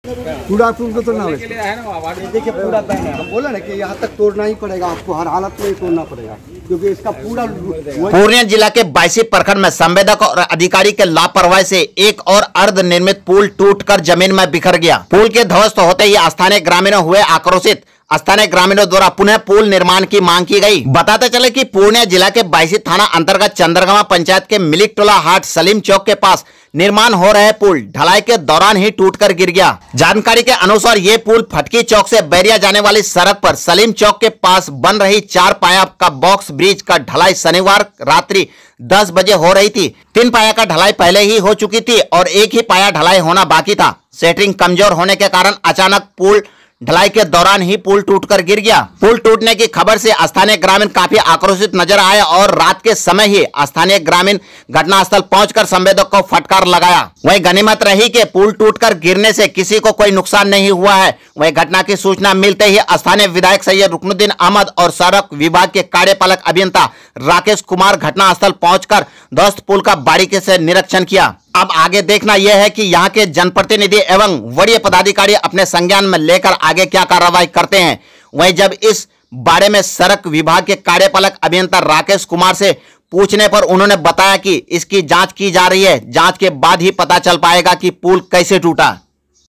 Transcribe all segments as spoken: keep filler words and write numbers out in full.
पूरा पुल को तोड़ना है। देखिए पूरा बैन है, हम बोला ना कि यहाँ तक तोड़ना ही पड़ेगा, आपको हर हालत में तोड़ना पड़ेगा, क्योंकि इसका पूरा। पूर्णिया जिला के बायसी प्रखंड में संवेदक और अधिकारी के लापरवाही से एक और अर्ध निर्मित पुल टूटकर जमीन में बिखर गया। पुल के ध्वस्त होते ही स्थानीय ग्रामीणों हुए आक्रोशित। स्थानीय ग्रामीणों द्वारा पुनः पुल निर्माण की मांग की गई। बताते चले कि पूर्णिया जिला के बायसी थाना अंतर्गत चंद्रगामा पंचायत के मिलिक टोला हाट सलीम चौक के पास निर्माण हो रहे पुल ढलाई के दौरान ही टूटकर गिर गया। जानकारी के अनुसार ये पुल फटकी चौक से बैरिया जाने वाली सड़क पर सलीम चौक के पास बन रही चार पाया का बॉक्स ब्रिज का ढलाई शनिवार रात्रि दस बजे हो रही थी। तीन पाया का ढलाई पहले ही हो चुकी थी और एक ही पाया ढलाई होना बाकी था। सेटरिंग कमजोर होने के कारण अचानक पुल ढलाई के दौरान ही पुल टूटकर गिर गया। पुल टूटने की खबर से स्थानीय ग्रामीण काफी आक्रोशित नजर आए और रात के समय ही स्थानीय ग्रामीण घटनास्थल पहुंचकर संवेदक को फटकार लगाया। वहीं गनीमत रही कि पुल टूटकर गिरने से किसी को कोई नुकसान नहीं हुआ है। वहीं घटना की सूचना मिलते ही स्थानीय विधायक सैयद रुकनुद्दीन अहमद और सड़क विभाग के कार्यपालक अभियंता राकेश कुमार घटनास्थल पहुंचकर ध्वस्त पुल का बारीकी से निरीक्षण किया। अब आगे देखना यह है कि यहाँ के जनप्रतिनिधि एवं वरीय पदाधिकारी अपने संज्ञान में लेकर आगे क्या कार्रवाई करते हैं। वहीं जब इस बारे में सड़क विभाग के कार्यपालक अभियंता राकेश कुमार से पूछने पर उन्होंने बताया कि इसकी जांच की जा रही है। जांच के बाद ही पता चल पाएगा कि पुल कैसे टूटा।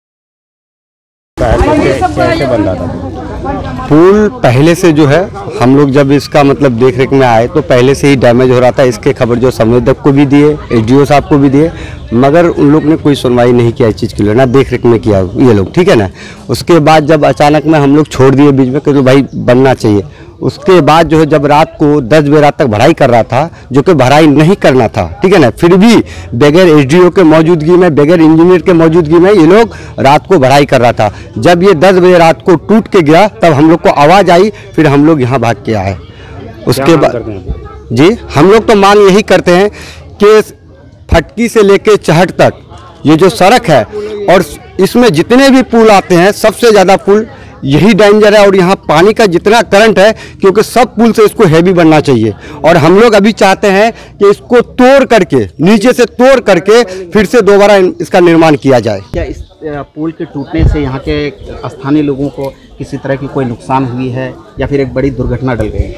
पुल पहले से जो है हम लोग जब इसका मतलब देख रेख में आए तो पहले से ही डैमेज हो रहा था। इसके खबर जो संवेदक को भी दिए, एसडीओ साहब को भी दिए, मगर उन लोग ने कोई सुनवाई नहीं किया इस चीज़ के लिए, ना देख रेख में किया ये लोग, ठीक है ना। उसके बाद जब अचानक में हम लोग छोड़ दिए बीच में कि तो भाई बनना चाहिए। उसके बाद जो है जब रात को दस बजे रात तक भराई कर रहा था, जो कि भराई नहीं करना था, ठीक है ना, फिर भी बगैर एसडीओ के मौजूदगी में, बगैर इंजीनियर के मौजूदगी में ये लोग रात को भराई कर रहा था। जब ये दस बजे रात को टूट के गिरा तब हम लोग को आवाज़ आई, फिर हम लोग यहाँ भाग के आए। उसके बाद जी हम लोग तो मांग यही करते हैं कि फटकी से लेके चहट तक ये जो सड़क है और इसमें जितने भी पुल आते हैं सबसे ज़्यादा पुल यही डेंजर है। और यहाँ पानी का जितना करंट है, क्योंकि सब पुल से इसको हैवी बनना चाहिए। और हम लोग अभी चाहते हैं कि इसको तोड़ करके, नीचे से तोड़ करके फिर से दोबारा इसका निर्माण किया जाए। क्या इस पुल के टूटने से यहाँ के स्थानीय लोगों को किसी तरह की कोई नुकसान हुई है या फिर एक बड़ी दुर्घटना टल गई?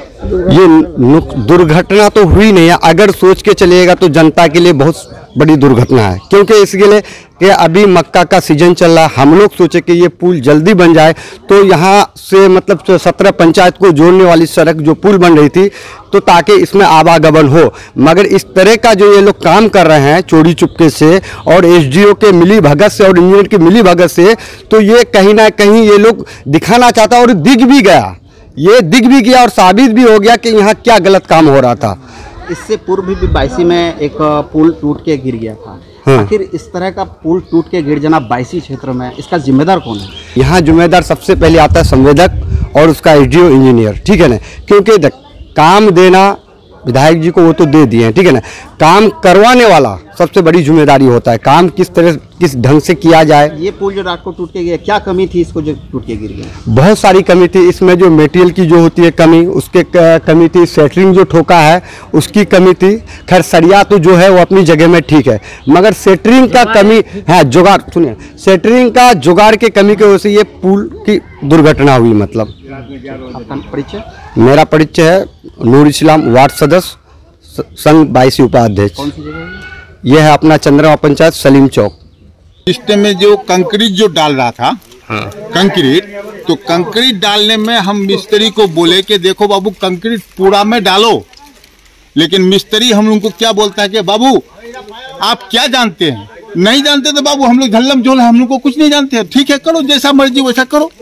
ये दुर्घटना तो हुई नहीं है। अगर सोच के चलिएगा तो जनता के लिए बहुत बड़ी दुर्घटना है, क्योंकि इसके लिए कि अभी मक्का का सीजन चल रहा है। हम लोग सोचे कि ये पुल जल्दी बन जाए तो यहाँ से मतलब सत्रह पंचायत को जोड़ने वाली सड़क जो पुल बन रही थी तो ताकि इसमें आवागमन हो, मगर इस तरह का जो ये लोग काम कर रहे हैं चोरी चुपके से और एसडीओ के मिली भगत से और इंजीनियर की मिली भगत से, तो ये कहीं ना कहीं ये लोग दिखाना चाहता और दिख भी गया, ये दिख भी गया और साबित भी हो गया कि यहाँ क्या गलत काम हो रहा था। इससे पूर्व भी बायसी में एक पुल टूट के गिर गया था। हाँ। आखिर इस तरह का पुल टूट के गिर जाना बायसी क्षेत्र में, इसका जिम्मेदार कौन है? यहाँ जिम्मेदार सबसे पहले आता है संवेदक और उसका एसडीओ इंजीनियर, ठीक है ना, क्योंकि काम देना विधायक जी को वो तो दे दिए हैं, ठीक है ना, काम करवाने वाला सबसे बड़ी जिम्मेदारी होता है। काम किस तरह किस ढंग से किया जाए। ये पुल जो रात को टूट के गया, क्या कमी थी इसको जो टूट के गिर गया? बहुत सारी कमी थी इसमें। जो मटेरियल की जो होती है कमी, उसके कमी थी। सेटरिंग जो ठोका है उसकी कमी थी। खैर सरिया तो जो है वो अपनी जगह में ठीक है, मगर सेटरिंग का कमी है, जुगाड़ सुनिए, सेटरिंग का जुगाड़ के कमी की वजह से ये पुल की दुर्घटना हुई। मतलब आपका परिचय? मेरा परिचय है नूर इस्लाम, वार्ड सदस्य, संघ बाईसी उपाध्यक्ष। कौन सी जगह? यह है अपना चंद्रमा पंचायत सलीम चौक। सिस्टम में जो कंक्रीट जो डाल रहा था, हाँ। कंक्रीट तो कंक्रीट डालने में हम मिस्त्री को बोले कि देखो बाबू कंक्रीट पूरा में डालो, लेकिन मिस्त्री हम लोग को क्या बोलता है कि बाबू आप क्या जानते हैं? नहीं जानते तो बाबू हम लोग झल्लम झोल, हम लोग को कुछ नहीं जानते हैं। ठीक है करो, जैसा मर्जी वैसा करो।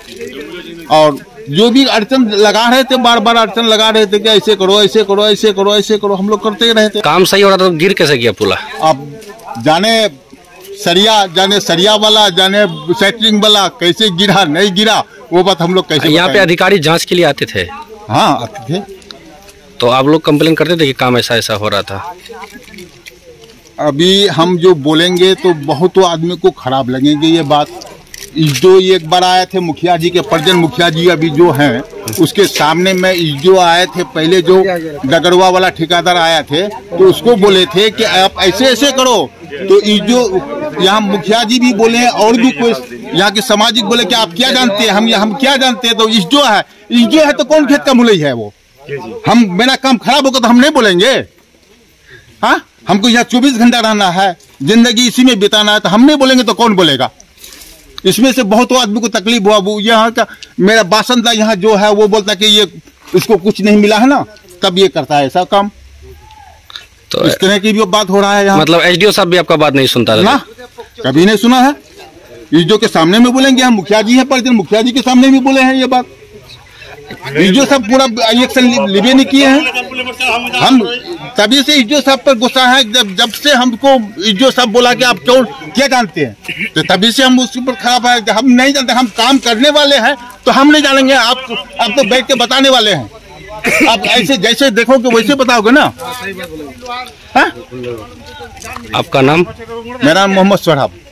और जो भी अड़चन लगा रहे थे, बार बार अड़चन लगा रहे थे कि ऐसे करो ऐसे करो ऐसे करो ऐसे करो, हम लोग करते ही रहे थे। काम सही हो रहा था तो गिर कैसे गया पुला? अब जाने सरिया जाने सरिया वाला जाने सेटरिंग वाला कैसे गिरा नहीं गिरा वो बात हम लोग कैसे? यहाँ पे अधिकारी जांच के लिए आते थे? हाँ आते थे। तो आप लोग कंप्लेन करते थे कि काम ऐसा ऐसा हो रहा था? अभी हम जो बोलेंगे तो बहुत आदमी को खराब लगेंगे ये बात। जो एक बार आए थे मुखिया जी के, प्रजन मुखिया जी अभी जो हैं, उसके सामने में जो आए थे पहले, जो डगरवा वाला ठेकेदार आया थे तो उसको बोले थे कि आप ऐसे ऐसे करो, तो जो यहाँ मुखिया जी भी बोले और भी कोई यहाँ के सामाजिक बोले कि आप क्या जानते हैं, हम हम क्या जानते हैं। तो इस जो है इस जो है तो कौन खेत का मुलई है वो। हम मेरा काम खराब होगा तो हम नहीं बोलेंगे। हाँ, हमको यहाँ चौबीस घंटा रहना है, जिंदगी इसी में बिताना है, तो हम नहीं बोलेंगे तो कौन बोलेगा। इसमें से बहुत आदमी को तकलीफ हुआ। वो यहाँ का मेरा बासिंदा यहाँ जो है वो बोलता कि ये इसको कुछ नहीं मिला है ना, तब ये करता है ऐसा काम। तो इस तरह की भी बात हो रहा है यहाँ। मतलब एसडीओ साहब भी आपका बात नहीं सुनता ना, कभी नहीं सुना है। ईजो के सामने में बोलेंगे, हम मुखिया जी हैं, पर मुखिया जी के सामने भी बोले हैं ये बात। ईजो साहब पूरा इलेक्शन लिबे नहीं किए हैं। हम तभी से ईजो साहब पर गुस्सा है। जब जब से हमको ईजो साहब बोला कि आप क्यों क्या जानते हैं, तो तभी से हम उसके ऊपर खराब है। हम नहीं जानते, हम काम करने वाले हैं तो हम नहीं जानेंगे। आप आप तो बैठ के बताने वाले हैं। आप ऐसे जैसे देखोगे वैसे बताओगे ना। हा? आपका नाम? मेरा नाम मोहम्मद सोहराब।